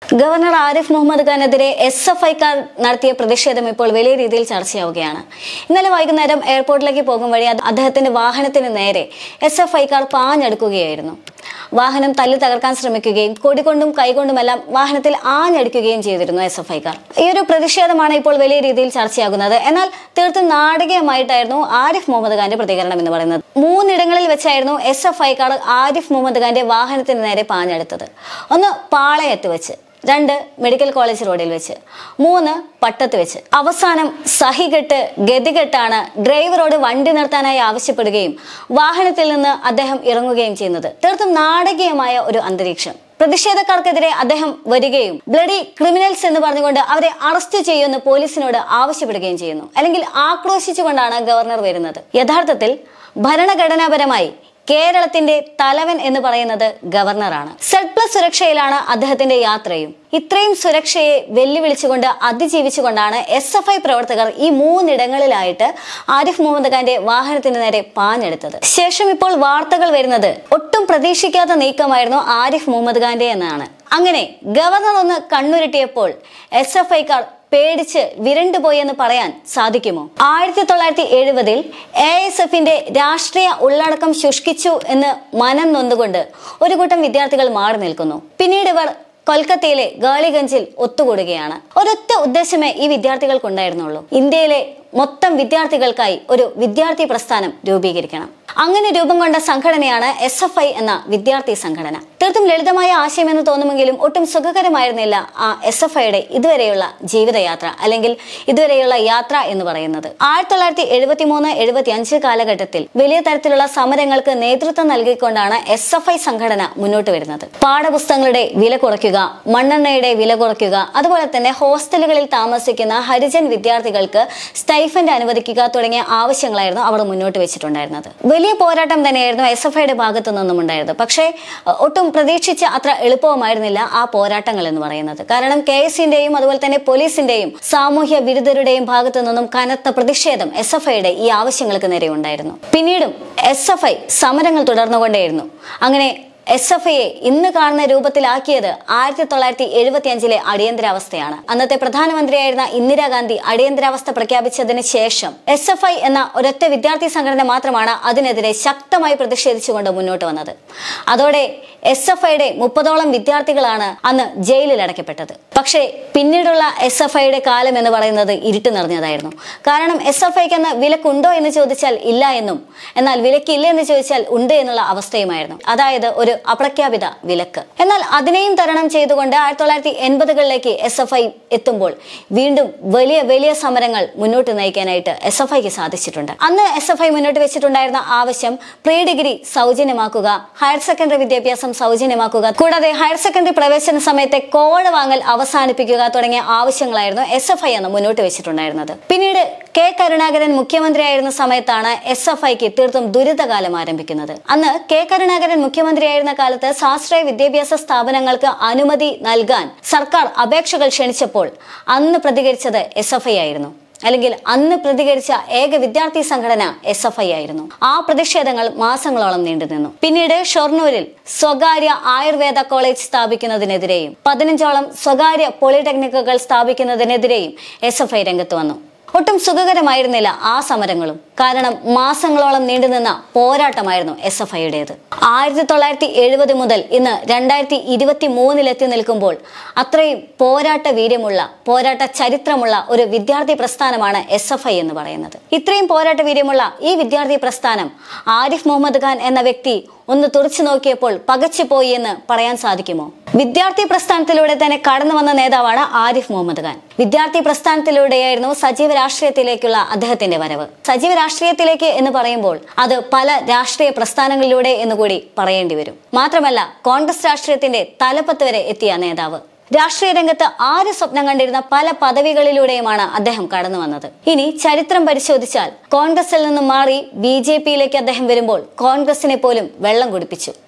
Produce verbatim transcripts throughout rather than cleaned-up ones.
Governor Arif Muhammad ഖാനെതിരെ S F ഐക്കാർ നടത്തിയ പ്രതിഷേധം ഇപ്പോൾ വലിയ രീതിയിൽ ചർച്ചയാവുകയാണ്. ഇന്നലെ വൈകുന്നേരം എയർപോർട്ടിലേക്ക് പോകും വഴി അദ്ദേഹത്തിന്റെ വാഹനത്തിന് നേരെ എസ് എഫ് ഐക്കാർ പാഞ്ഞടുക്കുകയായിരുന്നു. വാഹനം തല്ലി തകർക്കാൻ ശ്രമിക്കുകയും കൊടികൊണ്ടും കൈകൊണ്ടുമെല്ലാം വാഹനത്തിൽ ആഞ്ഞടിക്കുകയും ചെയ്തിരുന്നു എസ് എഫ് ഐക്കാർ. ഈ ഒരു പ്രതിഷേധമാണ് ഇപ്പോൾ വലിയ രീതിയിൽ ചർച്ചയാകുന്നത്. എന്നാൽ തീർത്തും നാടകീയമായിട്ടായിരുന്നു ആരിഫ് മുഹമ്മദ് ഖാന്റെ പ്രതികരണം എന്ന് പറയുന്നത്. മൂന്നിടങ്ങളിൽ വെച്ചായിരുന്നു എസ് എഫ് ഐക്കാർ ആരിഫ് മുഹമ്മദ് ഖാന്റെ വാഹനത്തിന് നേരെ പാഞ്ഞെടുത്തത്. ഒന്ന് പാളയത്ത് വെച്ച്, രണ്ട് മെഡിക്കൽ കോളേജ് റോഡിൽ വെച്ച്, മൂന്ന് പട്ടത്ത് വെച്ച്. അവസാനം സഹികെട്ട് ഗതികെട്ടാണ് ഡ്രൈവറോട് വണ്ടി നിർത്താനായി ആവശ്യപ്പെടുകയും വാഹനത്തിൽ നിന്ന് അദ്ദേഹം ഇറങ്ങുകയും ചെയ്യുന്നത്. തീർത്തും നാടകീയമായ ഒരു അന്തരീക്ഷം. പ്രതിഷേധക്കാർക്കെതിരെ അദ്ദേഹം വരികയും ബ്ലഡി ക്രിമിനൽസ് എന്ന് പറഞ്ഞുകൊണ്ട് അവരെ അറസ്റ്റ് ചെയ്യുമെന്ന് പോലീസിനോട് ആവശ്യപ്പെടുകയും ചെയ്യുന്നു. അല്ലെങ്കിൽ ആക്രോശിച്ചുകൊണ്ടാണ് ഗവർണർ വരുന്നത്. യഥാർത്ഥത്തിൽ ഭരണഘടനാപരമായി കേരളത്തിന്റെ തലവൻ എന്ന് പറയുന്നത് ഗവർണറാണ്. സെഡ് പ്ലസ് സുരക്ഷയിലാണ് അദ്ദേഹത്തിന്റെ യാത്രയും. ഇത്രയും സുരക്ഷയെ വെല്ലുവിളിച്ചുകൊണ്ട് അതിജീവിച്ചുകൊണ്ടാണ് എസ് എഫ് ഐ പ്രവർത്തകർ ഈ മൂന്നിടങ്ങളിലായിട്ട് ആരിഫ് മുഹമ്മദ് ഖാന്റെ വാഹനത്തിന് നേരെ പാഞ്ഞെടുത്തത്. ശേഷം ഇപ്പോൾ വാർത്തകൾ വരുന്നത് ഒട്ടും പ്രതീക്ഷിക്കാത്ത നീക്കമായിരുന്നു ആരിഫ് മുഹമ്മദ് ഖാന്റെ എന്നാണ്. അങ്ങനെ ഗവർണർ ഒന്ന് കണ്ണുരുട്ടിയപ്പോൾ എസ് എഫ് ഐക്കാർ പേടിച്ച് വിരണ്ടുപോയി എന്ന് പറയാൻ സാധിക്കുമോ? ആയിരത്തി തൊള്ളായിരത്തി എഴുപതിൽ എ എസ് എഫിന്റെ രാഷ്ട്രീയ ഉള്ളടക്കം ശുഷ്കിച്ചു എന്ന് മനം നൊന്നുകൊണ്ട് ഒരു കൂട്ടം വിദ്യാർത്ഥികൾ മാറി നിൽക്കുന്നു. പിന്നീട് ഇവർ കൊൽക്കത്തയിലെ ഗാളിഗഞ്ചിൽ ഒത്തുകൂടുകയാണ്. ഒരൊറ്റ ഉദ്ദേശമേ ഈ വിദ്യാർത്ഥികൾക്കുണ്ടായിരുന്നുള്ളൂ: ഇന്ത്യയിലെ മൊത്തം വിദ്യാർത്ഥികൾക്കായി ഒരു വിദ്യാർത്ഥി പ്രസ്ഥാനം രൂപീകരിക്കണം. അങ്ങനെ രൂപം കൊണ്ട സംഘടനയാണ് എസ് എഫ് ഐ എന്ന വിദ്യാർത്ഥി സംഘടന. തീർത്തും ലളിതമായ ആശയമെന്ന് തോന്നുമെങ്കിലും ഒട്ടും സുഖകരമായിരുന്നില്ല ആ എസ് എഫ് ഐയുടെ ഇതുവരെയുള്ള ജീവിതയാത്ര, അല്ലെങ്കിൽ ഇതുവരെയുള്ള യാത്ര എന്ന് പറയുന്നത്. ആയിരത്തി തൊള്ളായിരത്തി എഴുപത്തി മൂന്ന് എഴുപത്തി അഞ്ച് കാലഘട്ടത്തിൽ വലിയ തരത്തിലുള്ള സമരങ്ങൾക്ക് നേതൃത്വം നൽകിക്കൊണ്ടാണ് എസ് എഫ് ഐ സംഘടന മുന്നോട്ട് വരുന്നത്. പാഠപുസ്തകങ്ങളുടെ വില കുറയ്ക്കുക, മണ്ണെണ്ണയുടെ വില കുറയ്ക്കുക, അതുപോലെ തന്നെ ഹോസ്റ്റലുകളിൽ താമസിക്കുന്ന ഹരിജൻ വിദ്യാർത്ഥികൾക്ക് സ്റ്റൈഫൻഡ് അനുവദിക്കുക തുടങ്ങിയ ആവശ്യങ്ങളായിരുന്നു അവർ മുന്നോട്ട് വെച്ചിട്ടുണ്ടായിരുന്നത്. വലിയ പോരാട്ടം തന്നെയായിരുന്നു എസ് എഫ് ഐയുടെ ഭാഗത്തു നിന്നും ഉണ്ടായിരുന്നത്. പക്ഷേ ഒട്ടും പ്രതീക്ഷിച്ച അത്ര എളുപ്പവുമായിരുന്നില്ല ആ പോരാട്ടങ്ങൾ എന്ന് പറയുന്നത്. കാരണം കെ എസിന്റെയും അതുപോലെ തന്നെ പോലീസിന്റെയും സാമൂഹ്യ വിരുദ്ധരുടെയും ഭാഗത്തു നിന്നും കനത്ത പ്രതിഷേധം എസ് എഫ് ഐയുടെ ഈ ആവശ്യങ്ങൾക്ക് നേരെ ഉണ്ടായിരുന്നു. പിന്നീടും എസ് എഫ് ഐ സമരങ്ങൾ തുടർന്നുകൊണ്ടേയിരുന്നു. അങ്ങനെ എസ് എഫ് ഐയെ ഇന്ന് കാണുന്ന രൂപത്തിലാക്കിയത് ആയിരത്തി തൊള്ളായിരത്തി എഴുപത്തി അഞ്ചിലെ അടിയന്തരാവസ്ഥയാണ്. അന്നത്തെ പ്രധാനമന്ത്രിയായിരുന്ന ഇന്ദിരാഗാന്ധി അടിയന്തരാവസ്ഥ പ്രഖ്യാപിച്ചതിന് ശേഷം എസ് എഫ് ഐ എന്ന ഒരൊറ്റ വിദ്യാർത്ഥി സംഘടന മാത്രമാണ് അതിനെതിരെ ശക്തമായി പ്രതിഷേധിച്ചുകൊണ്ട് മുന്നോട്ട് വന്നത്. അതോടെ എസ് എഫ് ഐയുടെ മുപ്പതോളം വിദ്യാർത്ഥികളാണ് അന്ന് ജയിലിൽ അടയ്ക്കപ്പെട്ടത്. പക്ഷേ പിന്നീടുള്ള എസ് എഫ് ഐയുടെ കാലം എന്ന് പറയുന്നത് ഇരുട്ട് നിറഞ്ഞതായിരുന്നു. കാരണം എസ് എഫ് ഐക്ക് അന്ന് വിലക്കുണ്ടോ എന്ന് ചോദിച്ചാൽ ഇല്ല എന്നും, എന്നാൽ വിലക്കില്ല എന്ന് ചോദിച്ചാൽ ഉണ്ട് എന്നുള്ള അവസ്ഥയുമായിരുന്നു. അതായത് ഒരു അപ്രഖ്യാപിത വിലക്ക്. എന്നാൽ അതിനെയും തരണം ചെയ്തുകൊണ്ട് ആയിരത്തി തൊള്ളായിരത്തി എൺപതുകളിലേക്ക് എസ് എഫ് ഐ എത്തുമ്പോൾ വീണ്ടും വലിയ വലിയ സമരങ്ങൾ മുന്നോട്ട് നയിക്കാനായിട്ട് എസ് എഫ് ഐക്ക് സാധിച്ചിട്ടുണ്ട്. അന്ന് എസ് എഫ് ഐ മുന്നോട്ട് വെച്ചിട്ടുണ്ടായിരുന്ന ആവശ്യം പ്രീ ഡിഗ്രി സൗജന്യമാക്കുക, ഹയർ സെക്കൻഡറി വിദ്യാഭ്യാസം സൗജന്യമാക്കുക, കൂടാതെ ഹയർ സെക്കൻഡറി പ്രവേശന സമയത്തെ കോഴ വാങ്ങൽ അവസാനിപ്പിക്കുക തുടങ്ങിയ ആവശ്യങ്ങളായിരുന്നു എസ് എഫ് ഐ അന്ന് മുന്നോട്ട് വെച്ചിട്ടുണ്ടായിരുന്നത്. പിന്നീട് കെ കരുണാകരൻ മുഖ്യമന്ത്രിയായിരുന്ന സമയത്താണ് എസ് എഫ് ഐക്ക് തീർത്തും ദുരിതകാലം ആരംഭിക്കുന്നത്. അന്ന് കെ കരുണാകരൻ മുഖ്യമന്ത്രിയായിരുന്ന കാലത്ത് സ്വാശ്രയ വിദ്യാഭ്യാസ സ്ഥാപനങ്ങൾക്ക് അനുമതി നൽകാൻ സർക്കാർ അപേക്ഷകൾ ക്ഷണിച്ചപ്പോൾ അന്ന് പ്രതികരിച്ചത് എസ് എഫ് ഐ ആയിരുന്നു. അല്ലെങ്കിൽ അന്ന് പ്രതികരിച്ച ഏക വിദ്യാർത്ഥി സംഘടന എസ് എഫ് ഐ ആയിരുന്നു. ആ പ്രതിഷേധങ്ങൾ മാസങ്ങളോളം നീണ്ടുനിന്നു. പിന്നീട് ഷൊർണൂരിൽ സ്വകാര്യ ആയുർവേദ കോളേജ് സ്ഥാപിക്കുന്നതിനെതിരെയും പതിനഞ്ചോളം സ്വകാര്യ പോളിടെക്നിക്കുകൾ സ്ഥാപിക്കുന്നതിനെതിരെയും എസ് എഫ് ഐ രംഗത്ത് വന്നു. ഒട്ടും സുഖകരമായിരുന്നില്ല ആ സമരങ്ങളും. കാരണം മാസങ്ങളോളം നീണ്ടുനിന്ന പോരാട്ടമായിരുന്നു എസ് എഫ് ഐയുടേത്. ആയിരത്തി തൊള്ളായിരത്തി എഴുപത് മുതൽ ഇന്ന് രണ്ടായിരത്തി ഇരുപത്തി മൂന്നിലെത്തി നിൽക്കുമ്പോൾ അത്രയും പോരാട്ട വീര്യമുള്ള, പോരാട്ട ചരിത്രമുള്ള ഒരു വിദ്യാർത്ഥി പ്രസ്ഥാനമാണ് എസ് എഫ് ഐ എന്ന് പറയുന്നത്. ഇത്രയും പോരാട്ട വീര്യമുള്ള ഈ വിദ്യാർത്ഥി പ്രസ്ഥാനം ആരിഫ് മുഹമ്മദ് ഖാൻ എന്ന വ്യക്തി ഒന്ന് തുറച്ചു നോക്കിയപ്പോൾ പകച്ചുപോയി എന്ന് പറയാൻ സാധിക്കുമോ? വിദ്യാർത്ഥി പ്രസ്ഥാനത്തിലൂടെ തന്നെ കടന്നു വന്ന നേതാവാണ് ആരിഫ് മുഹമ്മദ് ഖാൻ. വിദ്യാർത്ഥി പ്രസ്ഥാനത്തിലൂടെയായിരുന്നു സജീവ രാഷ്ട്രീയത്തിലേക്കുള്ള അദ്ദേഹത്തിന്റെ വരവ്. സജീവ രാഷ്ട്രീയത്തിലേക്ക് എന്ന് പറയുമ്പോൾ അത് പല രാഷ്ട്രീയ പ്രസ്ഥാനങ്ങളിലൂടെ എന്നുകൂടി പറയേണ്ടി വരും. മാത്രമല്ല കോൺഗ്രസ് രാഷ്ട്രീയത്തിന്റെ തലപ്പത്ത് വരെ എത്തിയ നേതാവ്. രാഷ്ട്രീയ രംഗത്ത് ആര് സ്വപ്നം കണ്ടിരുന്ന പല പദവികളിലൂടെയുമാണ് അദ്ദേഹം കടന്നു വന്നത്. ഇനി ചരിത്രം പരിശോധിച്ചാൽ കോൺഗ്രസിൽ നിന്നും മാറി ബി ജെ പിയിലേക്ക് അദ്ദേഹം വരുമ്പോൾ കോൺഗ്രസിനെ പോലും വെള്ളം കുടിപ്പിച്ചു.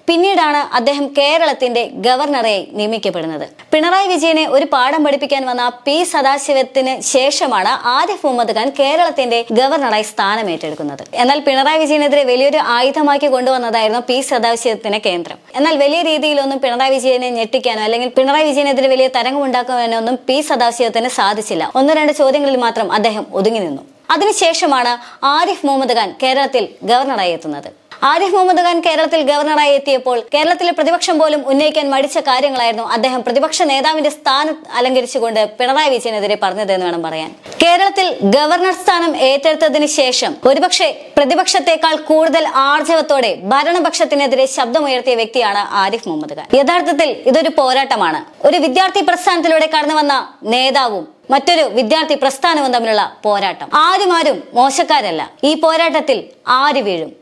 പിന്നീടാണ് അദ്ദേഹം കേരളത്തിന്റെ ഗവർണറായി നിയമിക്കപ്പെടുന്നത്. പിണറായി വിജയനെ ഒരു പാഠം പഠിപ്പിക്കാൻ വന്ന പി സദാശിവത്തിന് ശേഷമാണ് ആരിഫ് മുഹമ്മദ് ഖാൻ കേരളത്തിന്റെ ഗവർണറായി സ്ഥാനം ഏറ്റെടുക്കുന്നത്. എന്നാൽ പിണറായി വിജയനെതിരെ വലിയൊരു ആയുധമാക്കി കൊണ്ടുവന്നതായിരുന്നു പി സദാശിവത്തിന്റെ കേന്ദ്രം. എന്നാൽ വലിയ രീതിയിലൊന്നും പിണറായി വിജയനെ ഞെട്ടിക്കാനോ അല്ലെങ്കിൽ പിണറായി വിജയനെതിരെ വലിയ തരംഗമുണ്ടാക്കാനോ ഒന്നും പി സദാശിവത്തിന് സാധിച്ചില്ല. ഒന്ന് രണ്ട് ചോദ്യങ്ങളിൽ മാത്രം അദ്ദേഹം ഒതുങ്ങി നിന്നു. അതിനുശേഷമാണ് ആരിഫ് മുഹമ്മദ് ഖാൻ കേരളത്തിൽ ഗവർണറായി എത്തുന്നത്. ആരിഫ് മുഹമ്മദ് ഖാൻ കേരളത്തിൽ ഗവർണറായി എത്തിയപ്പോൾ കേരളത്തിലെ പ്രതിപക്ഷം പോലും ഉന്നയിക്കാൻ മടിച്ച കാര്യങ്ങളായിരുന്നു അദ്ദേഹം പ്രതിപക്ഷ നേതാവിന്റെ സ്ഥാനം അലങ്കരിച്ചുകൊണ്ട് പിണറായി വിജയനെതിരെ പറഞ്ഞതെന്ന് വേണം പറയാൻ. കേരളത്തിൽ ഗവർണർ സ്ഥാനം ഏറ്റെടുത്തതിന് ശേഷം ഒരുപക്ഷെ പ്രതിപക്ഷത്തെക്കാൾ കൂടുതൽ ആർജവത്തോടെ ഭരണപക്ഷത്തിനെതിരെ ശബ്ദമുയർത്തിയ വ്യക്തിയാണ് ആരിഫ് മുഹമ്മദ് ഖാൻ. യഥാർത്ഥത്തിൽ ഇതൊരു പോരാട്ടമാണ്. ഒരു വിദ്യാർത്ഥി പ്രസ്ഥാനത്തിലൂടെ കടന്നു വന്ന നേതാവും മറ്റൊരു വിദ്യാർത്ഥി പ്രസ്ഥാനവും തമ്മിലുള്ള പോരാട്ടം. ആരും ആരും മോശക്കാരല്ല. ഈ പോരാട്ടത്തിൽ ആര് വീഴും?